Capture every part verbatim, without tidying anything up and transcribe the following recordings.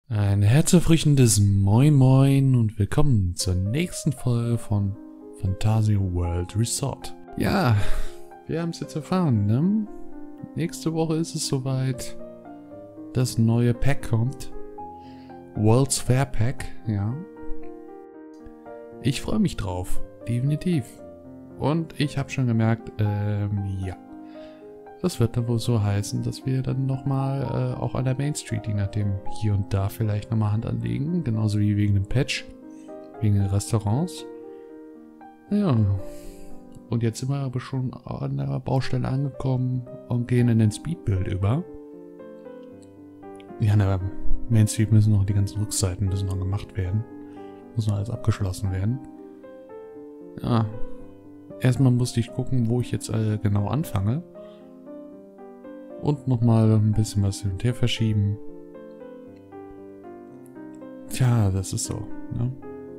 Ein herzerfrischendes Moin Moin und willkommen zur nächsten Folge von Fantasio World Resort. Ja, wir haben es jetzt erfahren, ne? Nächste Woche ist es soweit, das neue Pack kommt. World's Fair Pack, ja. Ich freue mich drauf, definitiv. Und ich habe schon gemerkt, ähm, ja. Das wird dann wohl so heißen, dass wir dann nochmal äh, auch an der Main Street, je nachdem, hier und da vielleicht nochmal Hand anlegen. Genauso wie wegen dem Patch, wegen den Restaurants. Ja, und jetzt sind wir aber schon an der Baustelle angekommen und gehen in den Speedbuild über. Ja, an der Main Street müssen noch die ganzen Rückseiten müssen noch gemacht werden. Muss noch alles abgeschlossen werden. Ja, erstmal musste ich gucken, wo ich jetzt äh, genau anfange. Und nochmal ein bisschen was hin und her verschieben. Tja, das ist so, ne?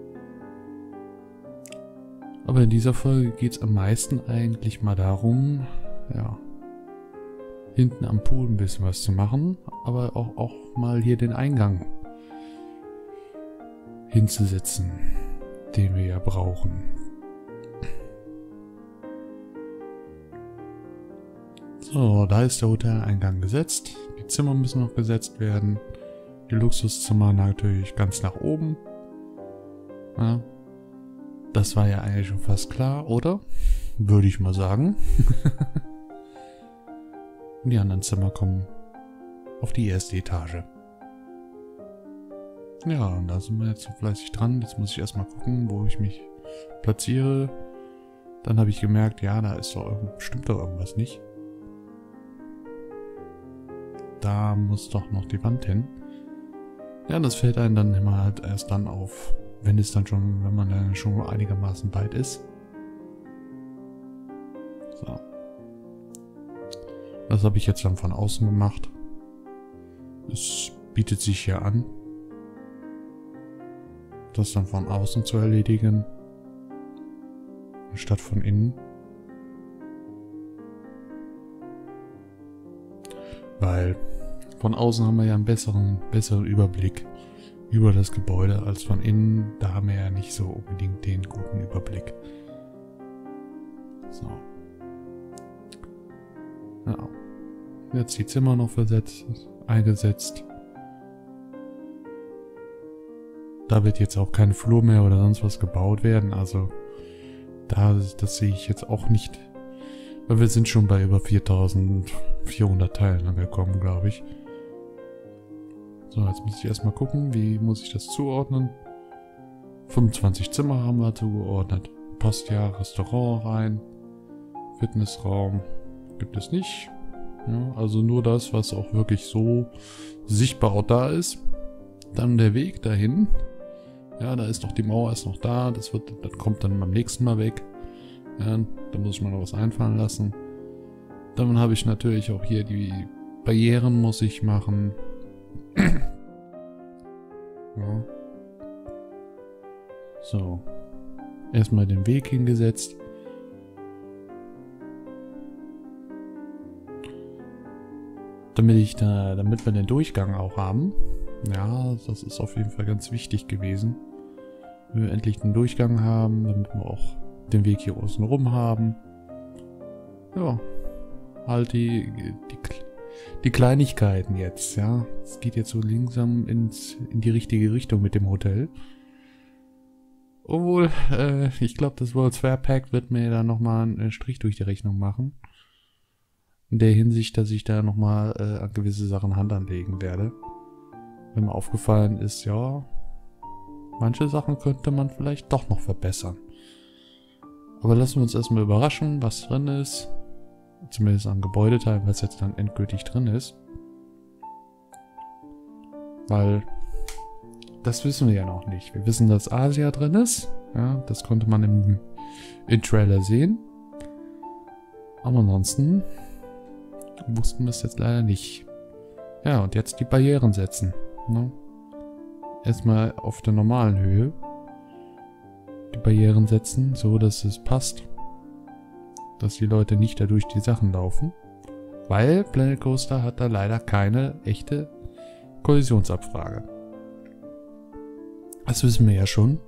Aber in dieser Folge geht es am meisten eigentlich mal darum, ja, hinten am Pool ein bisschen was zu machen, aber auch, auch mal hier den Eingang hinzusetzen, den wir ja brauchen. So, da ist der Hoteleingang gesetzt. Die Zimmer müssen noch gesetzt werden. Die Luxuszimmer natürlich ganz nach oben. Ja, das war ja eigentlich schon fast klar, oder? Würde ich mal sagen. Und die anderen Zimmer kommen auf die erste Etage. Ja, und da sind wir jetzt so fleißig dran. Jetzt muss ich erstmal gucken, wo ich mich platziere. Dann habe ich gemerkt, ja, da ist doch stimmt doch irgendwas nicht. Da muss doch noch die Wand hin. Ja, das fällt einem dann immer halt erst dann auf, wenn es dann schon, wenn man dann schon einigermaßen weit ist. So. Das habe ich jetzt dann von außen gemacht. Es bietet sich hier an, das dann von außen zu erledigen, anstatt von innen. Weil von außen haben wir ja einen besseren, besseren Überblick über das Gebäude als von innen. Da haben wir ja nicht so unbedingt den guten Überblick. So. Ja. Jetzt die Zimmer noch versetzt, eingesetzt. Da wird jetzt auch kein Flur mehr oder sonst was gebaut werden. Also da, das sehe ich jetzt auch nicht. Weil wir sind schon bei über viertausendvierhundert Teilen angekommen, glaube ich. So, jetzt muss ich erstmal gucken, wie muss ich das zuordnen. fünfundzwanzig Zimmer haben wir zugeordnet. Passt ja, Restaurant rein. Fitnessraum gibt es nicht. Ja, also nur das, was auch wirklich so sichtbar auch da ist. Dann der Weg dahin. Ja, da ist noch die Mauer, ist noch da. Das wird, das kommt dann beim nächsten Mal weg. Ja, da muss ich mal noch was einfallen lassen. Dann habe ich natürlich auch hier die Barrieren muss ich machen. Ja. So. Erstmal den Weg hingesetzt. Damit ich da, damit wir den Durchgang auch haben. Ja, das ist auf jeden Fall ganz wichtig gewesen. Wenn wir endlich den Durchgang haben, damit wir auch den Weg hier außen rum haben. Ja, halt die, die, die Kleinigkeiten jetzt, ja. Es geht jetzt so langsam ins, in die richtige Richtung mit dem Hotel. Obwohl, äh, ich glaube, das World's Fair Pack wird mir da nochmal einen Strich durch die Rechnung machen. In der Hinsicht, dass ich da nochmal äh, an gewisse Sachen Hand anlegen werde. Wenn mir aufgefallen ist, ja, manche Sachen könnte man vielleicht doch noch verbessern. Aber lassen wir uns erstmal überraschen, was drin ist. Zumindest an Gebäudeteilen, was jetzt dann endgültig drin ist. Weil das wissen wir ja noch nicht. Wir wissen, dass Asia drin ist. Ja, das konnte man im, im Trailer sehen. Aber ansonsten wussten wir es jetzt leider nicht. Ja, und jetzt die Barrieren setzen. Ne? Erstmal auf der normalen Höhe. Die Barrieren setzen, so dass es passt. Dass die Leute nicht dadurch die Sachen laufen. Weil Planet Coaster hat da leider keine echte Kollisionsabfrage. Das wissen wir ja schon.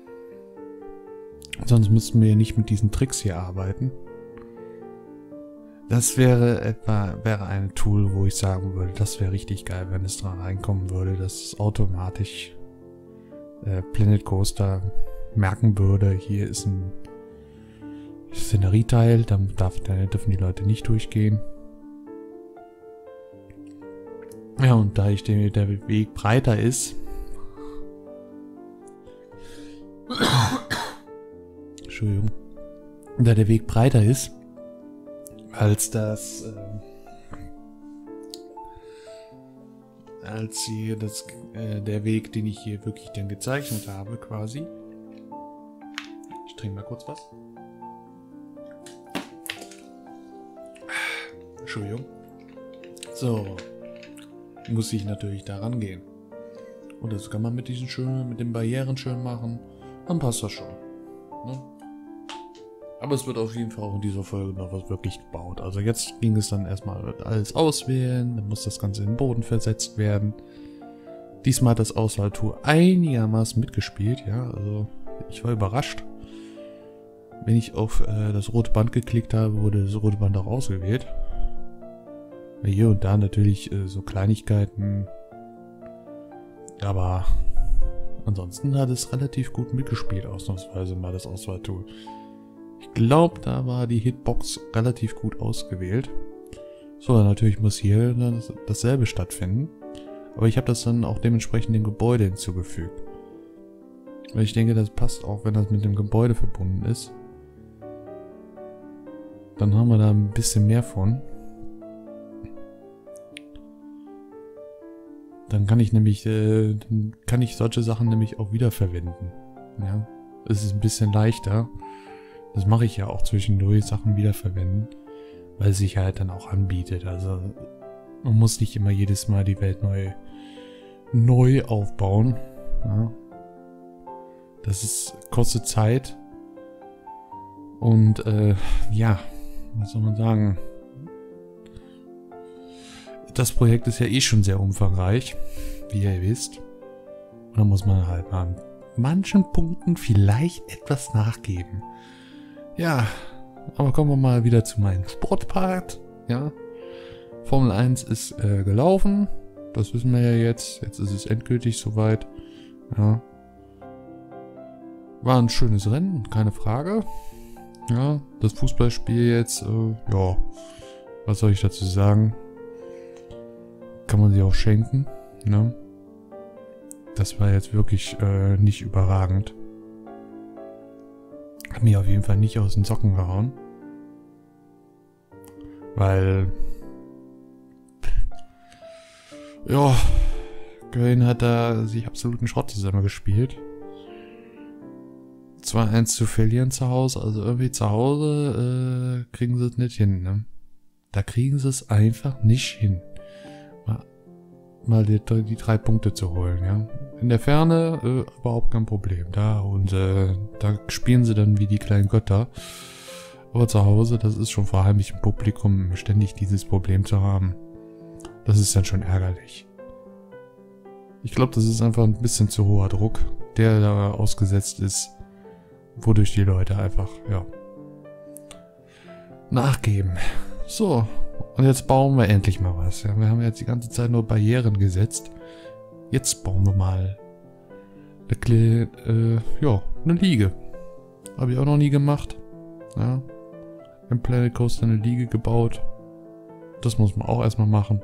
Sonst müssten wir ja nicht mit diesen Tricks hier arbeiten. Das wäre etwa, wäre ein Tool, wo ich sagen würde, das wäre richtig geil, wenn es dran reinkommen würde, dass es automatisch äh, Planet Coaster merken würde, hier ist ein Szenerieteil, da, darf, da dürfen die Leute nicht durchgehen. Ja, und da ich den, der Weg breiter ist, Entschuldigung, da der Weg breiter ist, als das, äh, als hier das, äh, der Weg, den ich hier wirklich dann gezeichnet habe, quasi. Ich trinke mal kurz was. Entschuldigung. So. Muss ich natürlich da rangehen. Und das kann man mit diesen schönen, mit den Barrieren schön machen. Dann passt das schon. Ne? Aber es wird auf jeden Fall auch in dieser Folge noch was wirklich gebaut. Also jetzt ging es dann erstmal alles auswählen. Dann muss das Ganze in den Boden versetzt werden. Diesmal hat das Auswahltool einigermaßen mitgespielt. Ja, also ich war überrascht. Wenn ich auf äh, das rote Band geklickt habe, wurde das rote Band auch ausgewählt. Hier und da natürlich äh, so Kleinigkeiten. Aber ansonsten hat es relativ gut mitgespielt, ausnahmsweise mal das Auswahltool. Ich glaube, da war die Hitbox relativ gut ausgewählt. So, natürlich muss hier dann dasselbe stattfinden. Aber ich habe das dann auch dementsprechend dem Gebäude hinzugefügt. Weil ich denke, das passt auch, wenn das mit dem Gebäude verbunden ist. Dann haben wir da ein bisschen mehr von. Dann kann ich nämlich, äh, dann kann ich solche Sachen nämlich auch wiederverwenden. Ja, es ist ein bisschen leichter. Das mache ich ja auch zwischendurch, Sachen wiederverwenden, weil es sich halt dann auch anbietet. Also man muss nicht immer jedes Mal die Welt neu, neu aufbauen. Ja. Das ist, kostet Zeit. Und äh, ja, was soll man sagen? Das Projekt ist ja eh schon sehr umfangreich, wie ihr wisst. Und da muss man halt mal an manchen Punkten vielleicht etwas nachgeben. Ja, aber kommen wir mal wieder zu meinem Sportpart. Ja, Formel eins ist äh, gelaufen. Das wissen wir ja jetzt. Jetzt ist es endgültig soweit. Ja. War ein schönes Rennen, keine Frage. Ja, das Fußballspiel jetzt, äh, ja, was soll ich dazu sagen? Kann man sie auch schenken, ne? Das war jetzt wirklich äh, nicht überragend. Hat mich auf jeden Fall nicht aus den Socken gehauen. Weil... Ja, Köln hat da sich absoluten Schrott zusammengespielt. zwei eins zu verlieren zu Hause, also irgendwie zu Hause äh, kriegen sie es nicht hin, ne? Da kriegen sie es einfach nicht hin. Mal, mal die, die drei Punkte zu holen, ja. In der Ferne äh, überhaupt kein Problem. Da und äh, da spielen sie dann wie die kleinen Götter. Aber zu Hause, das ist schon vor heimischem Publikum ständig dieses Problem zu haben. Das ist dann schon ärgerlich. Ich glaube, das ist einfach ein bisschen zu hoher Druck, der da ausgesetzt ist, wodurch die Leute einfach, ja, nachgeben. So, und jetzt bauen wir endlich mal was. Ja, wir haben jetzt die ganze Zeit nur Barrieren gesetzt. Jetzt bauen wir mal eine, äh, ja, eine Liege. Habe ich auch noch nie gemacht. Ja, im Planet Coaster eine Liege gebaut. Das muss man auch erstmal machen.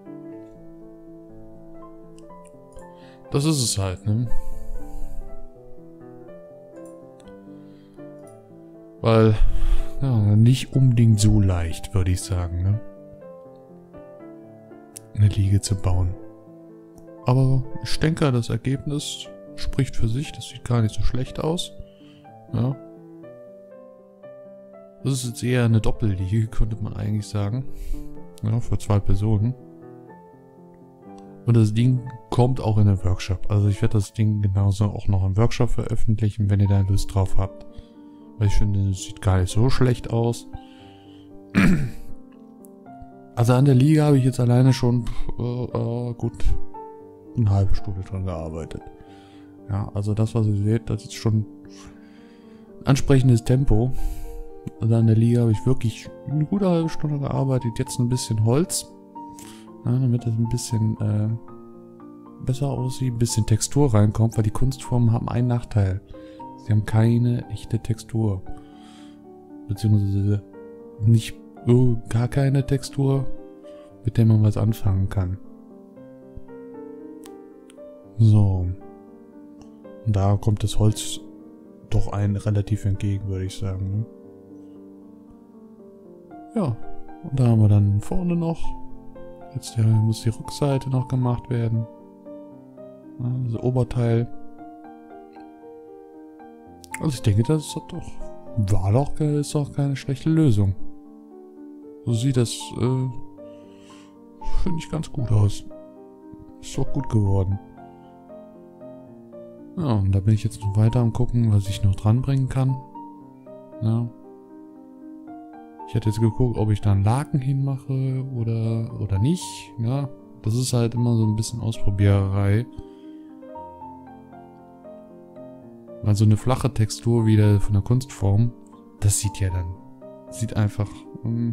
Das ist es halt, ne? Weil, ja, nicht unbedingt so leicht, würde ich sagen, ne? Eine Liege zu bauen. Aber ich denke, das Ergebnis spricht für sich. Das sieht gar nicht so schlecht aus. Ja. Das ist jetzt eher eine Doppelliege, könnte man eigentlich sagen. Ja, für zwei Personen. Und das Ding kommt auch in den Workshop. Also ich werde das Ding genauso auch noch im Workshop veröffentlichen, wenn ihr da Lust drauf habt. Weil ich finde, es sieht gar nicht so schlecht aus. Also an der Liga habe ich jetzt alleine schon äh, äh, gut eine halbe Stunde dran gearbeitet. Ja, also das, was ihr seht, das ist schon ein ansprechendes Tempo. Also an der Liga habe ich wirklich eine gute halbe Stunde gearbeitet. Jetzt ein bisschen Holz, ja, damit das ein bisschen äh, besser aussieht, ein bisschen Textur reinkommt, weil die Kunstformen haben einen Nachteil. Sie haben keine echte Textur. Beziehungsweise nicht oh, gar keine Textur, mit der man was anfangen kann. So. Und da kommt das Holz doch einen relativ entgegen, würde ich sagen. Ne? Ja. Und da haben wir dann vorne noch. Jetzt muss die Rückseite noch gemacht werden. Ja, das Oberteil. Also ich denke, das ist doch, war doch, ist doch keine schlechte Lösung. So sieht das, äh, finde ich ganz gut aus. Ist doch gut geworden. Ja, und da bin ich jetzt noch weiter am gucken, was ich noch dranbringen kann. Ja. Ich hätte jetzt geguckt, ob ich da einen Laken hinmache oder, oder nicht. Ja, das ist halt immer so ein bisschen Ausprobiererei. Weil so eine flache Textur wieder von der Kunstform, das sieht ja dann, sieht einfach, hm,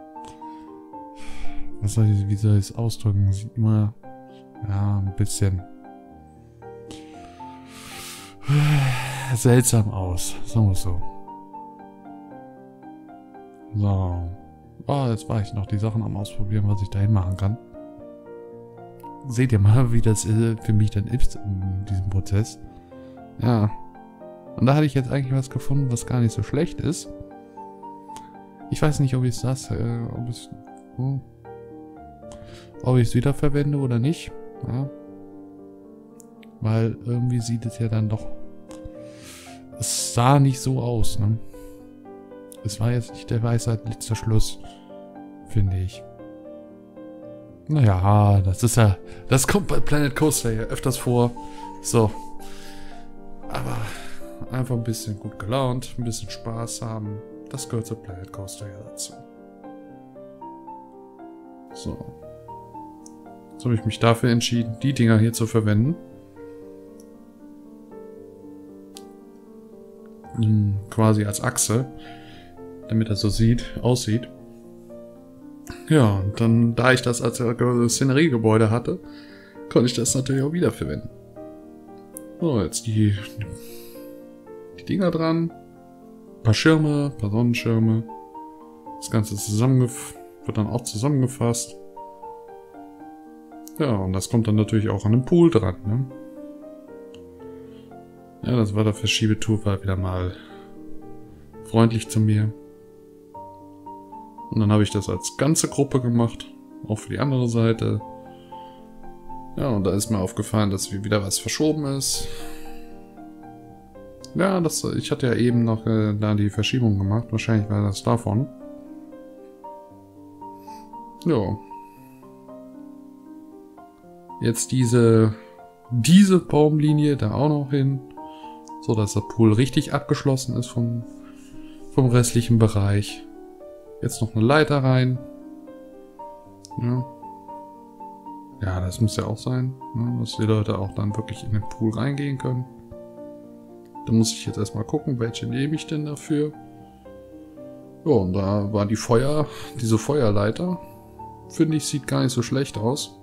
was soll ich, wie soll ich es ausdrücken, sieht immer, ja, ein bisschen seltsam aus, sagen wir es so. So. Oh, jetzt war ich noch die Sachen am Ausprobieren, was ich dahin machen kann. Seht ihr mal, wie das äh, für mich dann ist in diesem Prozess. Ja. Und da hatte ich jetzt eigentlich was gefunden, was gar nicht so schlecht ist. Ich weiß nicht, ob ich das, äh, ob ich oh, ob ich es wiederverwende oder nicht. Ja. Weil irgendwie sieht es ja dann doch, es sah nicht so aus, ne? Es war jetzt nicht der Weisheit letzter Schluss, finde ich. Naja, das ist ja, das kommt bei Planet Coaster ja öfters vor. So. Aber einfach ein bisschen gut gelaunt, ein bisschen Spaß haben. Das gehört zu Planet Coaster ja dazu. So. Jetzt habe ich mich dafür entschieden, die Dinger hier zu verwenden. Hm, quasi als Achse. Damit das so sieht, aussieht. Ja, und dann, da ich das als Szeneriegebäude hatte, konnte ich das natürlich auch wiederverwenden. So, jetzt die, die Dinger dran. Ein paar Schirme, ein paar Sonnenschirme. Das Ganze zusammengef- wird dann auch zusammengefasst. Ja, und das kommt dann natürlich auch an den Pool dran, ne? Ja, das war der Verschiebetool, war wieder mal freundlich zu mir. Und dann habe ich das als ganze Gruppe gemacht, auch für die andere Seite. Ja, und da ist mir aufgefallen, dass wieder was verschoben ist. Ja, das, ich hatte ja eben noch äh, da die Verschiebung gemacht, wahrscheinlich war das davon. Ja. Jetzt diese, diese Baumlinie da auch noch hin, so dass der Pool richtig abgeschlossen ist vom, vom restlichen Bereich. Jetzt noch eine Leiter rein. Ja, ja, das muss ja auch sein, ne, dass die Leute auch dann wirklich in den Pool reingehen können. Da muss ich jetzt erstmal gucken, welche nehme ich denn dafür. Ja, und da war die Feuer, diese Feuerleiter. Finde ich, sieht gar nicht so schlecht aus.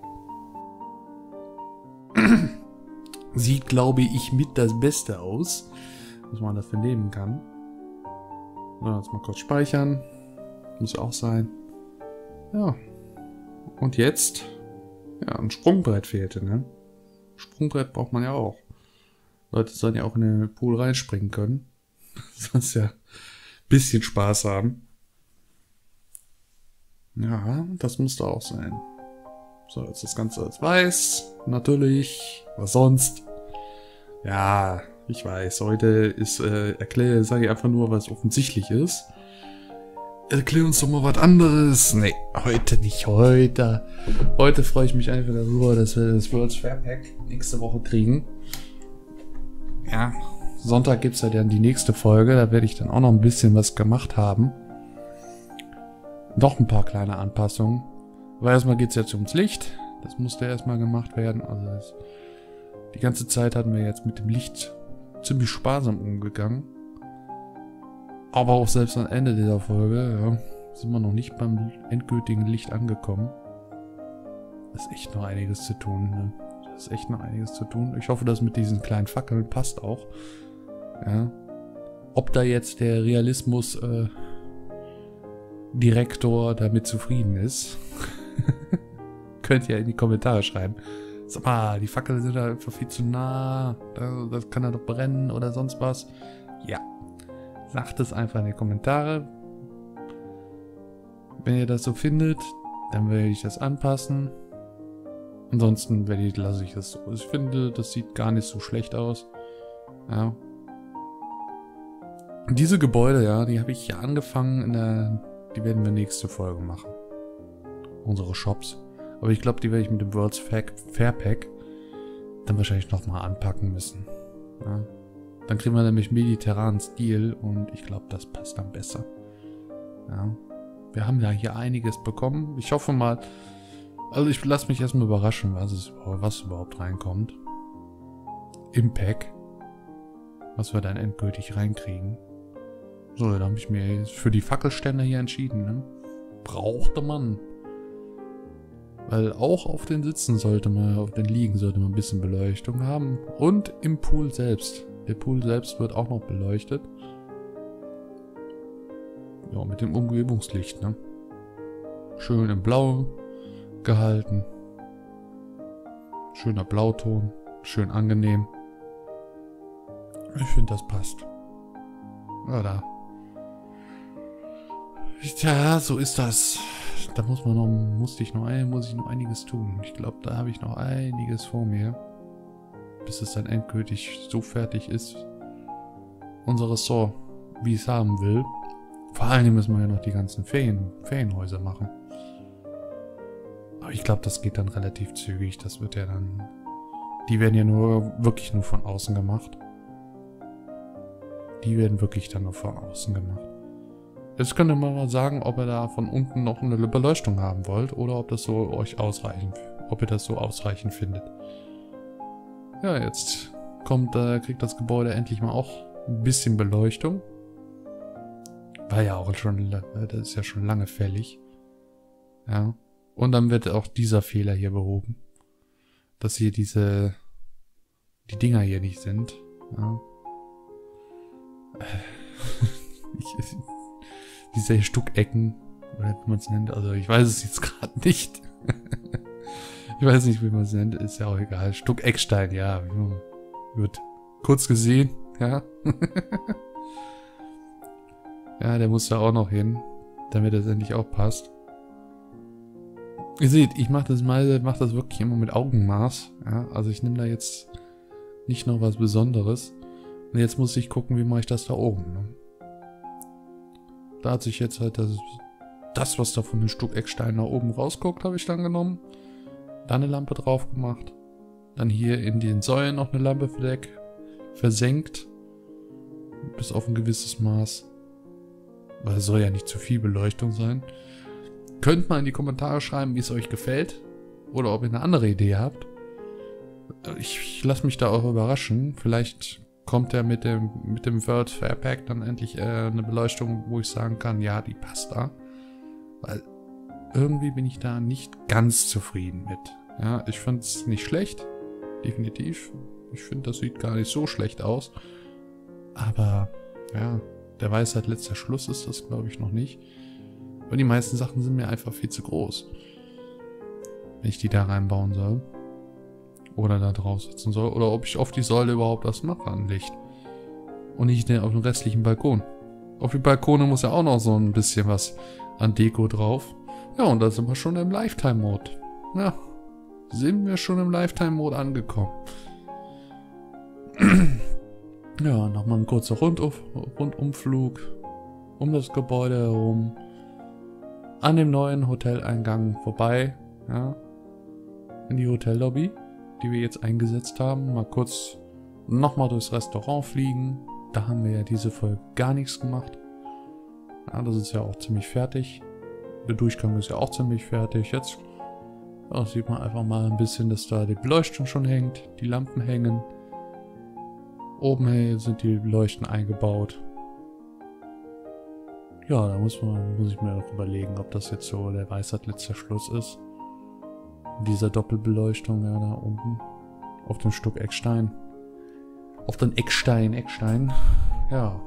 Sieht, glaube ich, mit das Beste aus, was man dafür nehmen kann. So, jetzt mal kurz speichern. Muss auch sein. Ja. Und jetzt? Ja, ein Sprungbrett fehlte, ne? Sprungbrett braucht man ja auch. Leute sollen ja auch in den Pool reinspringen können. Sonst ja ein bisschen Spaß haben. Ja, das musste auch sein. So, jetzt das Ganze als weiß. Natürlich. Was sonst? Ja, ich weiß. Heute ist, äh, erkläre, sage ich einfach nur, was offensichtlich ist. Erklär uns doch mal was anderes. Nee, heute nicht. Heute. Heute freue ich mich einfach darüber, dass wir das World's Fair Pack nächste Woche kriegen. Ja, Sonntag gibt es ja dann die nächste Folge. Da werde ich dann auch noch ein bisschen was gemacht haben. Noch ein paar kleine Anpassungen. Aber erstmal geht es jetzt ums Licht. Das musste erstmal gemacht werden. Also das Die ganze Zeit hatten wir jetzt mit dem Licht ziemlich sparsam umgegangen. Aber auch selbst am Ende dieser Folge, ja, sind wir noch nicht beim endgültigen Licht angekommen. Das ist echt noch einiges zu tun, ne? Das ist echt noch einiges zu tun. Ich hoffe, das mit diesen kleinen Fackeln passt auch. Ja. Ob da jetzt der Realismus äh, Direktor damit zufrieden ist, könnt ihr in die Kommentare schreiben. Sag mal, die Fackeln sind da einfach viel zu nah. Das kann ja doch brennen oder sonst was. Ja. Sagt es einfach in die Kommentare. Wenn ihr das so findet, dann werde ich das anpassen. Ansonsten werde ich, lasse ich das so. Ich finde, das sieht gar nicht so schlecht aus. Ja. Und diese Gebäude, ja, die habe ich hier angefangen in der... Die werden wir nächste Folge machen. Unsere Shops. Aber ich glaube, die werde ich mit dem World's Fair Pack dann wahrscheinlich nochmal anpacken müssen. Ja. Dann kriegen wir nämlich mediterranen Stil und ich glaube, das passt dann besser. Ja. Wir haben ja hier einiges bekommen. Ich hoffe mal, also ich lasse mich erstmal überraschen, was, es, was überhaupt reinkommt. Im Pack. Was wir dann endgültig reinkriegen. So, da habe ich mir jetzt für die Fackelständer hier entschieden. Ne? Brauchte man. Weil auch auf den Sitzen sollte man, auf den Liegen sollte man ein bisschen Beleuchtung haben. Und im Pool selbst. Der Pool selbst wird auch noch beleuchtet. Ja, mit dem Umgebungslicht, ne? Schön im Blau gehalten. Schöner Blauton. Schön angenehm. Ich finde, das passt. Ja, da. Tja, so ist das. Da muss man noch, musste ich noch ein, muss ich noch einiges tun. Ich glaube, da habe ich noch einiges vor mir. Bis es dann endgültig so fertig ist. Unser Ressort, wie ich es haben will. Vor allem müssen wir ja noch die ganzen Ferien, Ferienhäuser machen. Aber ich glaube, das geht dann relativ zügig. Das wird ja dann... Die werden ja nur wirklich nur von außen gemacht. Die werden wirklich dann nur von außen gemacht. Jetzt könnt ihr mal sagen, ob ihr da von unten noch eine Beleuchtung haben wollt oder ob das so euch ausreichend, ob ihr das so ausreichend findet. Ja, jetzt kommt, äh, kriegt das Gebäude endlich mal auch ein bisschen Beleuchtung. War ja auch schon, das ist ja schon lange fällig. Ja. Und dann wird auch dieser Fehler hier behoben. Dass hier diese, die Dinger hier nicht sind. Ja. ich, diese Stuckecken, oder wie man es nennt, also ich weiß es jetzt gerade nicht. Ich weiß nicht, wie man es nennt, ist ja auch egal. Stuckeckstein, ja, wird kurz gesehen, ja. Ja, der muss da auch noch hin, damit das endlich auch passt. Ihr seht, ich mache das mal, mache das wirklich immer mit Augenmaß, ja, also ich nehme da jetzt nicht noch was Besonderes. Und jetzt muss ich gucken, wie mache ich das da oben, ne? Da hat sich jetzt halt das, das was da von den Stuckecksteinen nach oben rausguckt, habe ich dann genommen. Dann eine Lampe drauf gemacht. Dann hier in den Säulen noch eine Lampe verdeckt, versenkt. Bis auf ein gewisses Maß. Weil es soll ja nicht zu viel Beleuchtung sein. Könnt mal in die Kommentare schreiben, wie es euch gefällt. Oder ob ihr eine andere Idee habt. Ich, ich lasse mich da auch überraschen. Vielleicht kommt ja mit dem, mit dem World's Fair Pack dann endlich äh, eine Beleuchtung, wo ich sagen kann, ja, die passt da. Weil irgendwie bin ich da nicht ganz zufrieden mit. Ja, ich finde es nicht schlecht. Definitiv. Ich finde, das sieht gar nicht so schlecht aus. Aber, ja, der Weisheit letzter Schluss ist das, glaube ich, noch nicht. Weil die meisten Sachen sind mir einfach viel zu groß. Wenn ich die da reinbauen soll. Oder da drauf setzen soll. Oder ob ich auf die Säule überhaupt was mache an Licht. Und nicht auf dem restlichen Balkon. Auf die Balkone muss ja auch noch so ein bisschen was an Deko drauf. Ja, und da sind wir schon im Lifetime-Mode. Ja, sind wir schon im Lifetime-Mode angekommen. Ja, nochmal ein kurzer Runduf, Rundumflug um das Gebäude herum. An dem neuen Hoteleingang vorbei. Ja, in die Hotellobby, die wir jetzt eingesetzt haben. Mal kurz nochmal durchs Restaurant fliegen. Da haben wir ja diese Folge gar nichts gemacht. Ja, das ist ja auch ziemlich fertig. Der Durchgang ist ja auch ziemlich fertig. Jetzt Ja, sieht man einfach mal ein bisschen, dass da die Beleuchtung schon hängt, die Lampen hängen. Oben hey, sind die Leuchten eingebaut. Ja, da muss man, muss ich mir noch überlegen, ob das jetzt so der Weisheit letzter Schluss ist. Diese Doppelbeleuchtung, ja, da unten. Auf dem Stück Eckstein. Auf den Eckstein, Eckstein. Ja.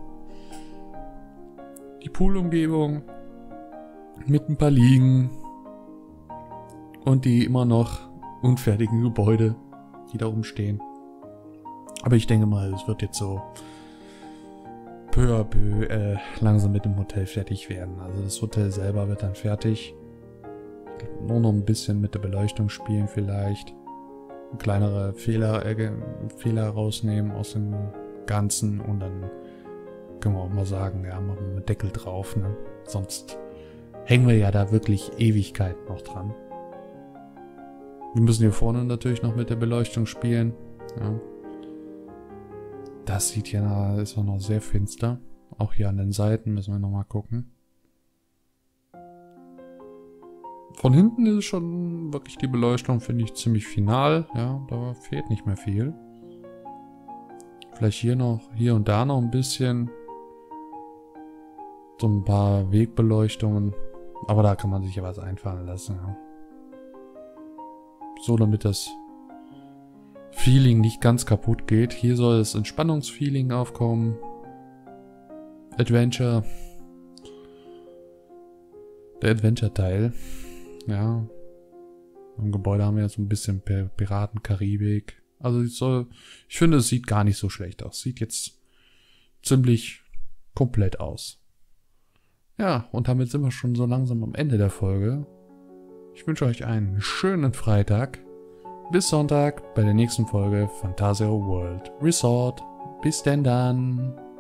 Die Poolumgebung. Mit ein paar Liegen. Und die immer noch unfertigen Gebäude, die da oben stehen. Aber ich denke mal, es wird jetzt so peu à peu äh, langsam mit dem Hotel fertig werden. Also das Hotel selber wird dann fertig. Nur noch ein bisschen mit der Beleuchtung spielen vielleicht. Kleinere Fehler, äh, Fehler rausnehmen aus dem Ganzen. Und dann können wir auch mal sagen, ja, machen wir einen Deckel drauf. Ne? Sonst hängen wir ja da wirklich Ewigkeiten noch dran. Wir müssen hier vorne natürlich noch mit der Beleuchtung spielen. Ja. Das sieht ja, ist auch noch sehr finster. Auch hier an den Seiten müssen wir nochmal gucken. Von hinten ist schon wirklich die Beleuchtung, finde ich, ziemlich final. Ja, da fehlt nicht mehr viel. Vielleicht hier noch, hier und da noch ein bisschen. So ein paar Wegbeleuchtungen. Aber da kann man sich ja was einfallen lassen. Ja. So, damit das Feeling nicht ganz kaputt geht. Hier soll das Entspannungsfeeling aufkommen. Adventure. Der Adventure-Teil. Ja. Im Gebäude haben wir jetzt so ein bisschen Piraten-Karibik. Also ich soll, ich finde, es sieht gar nicht so schlecht aus. Sieht jetzt ziemlich komplett aus. Ja, und damit sind wir schon so langsam am Ende der Folge. Ich wünsche euch einen schönen Freitag. Bis Sonntag bei der nächsten Folge Phantasio World Resort. Bis denn dann.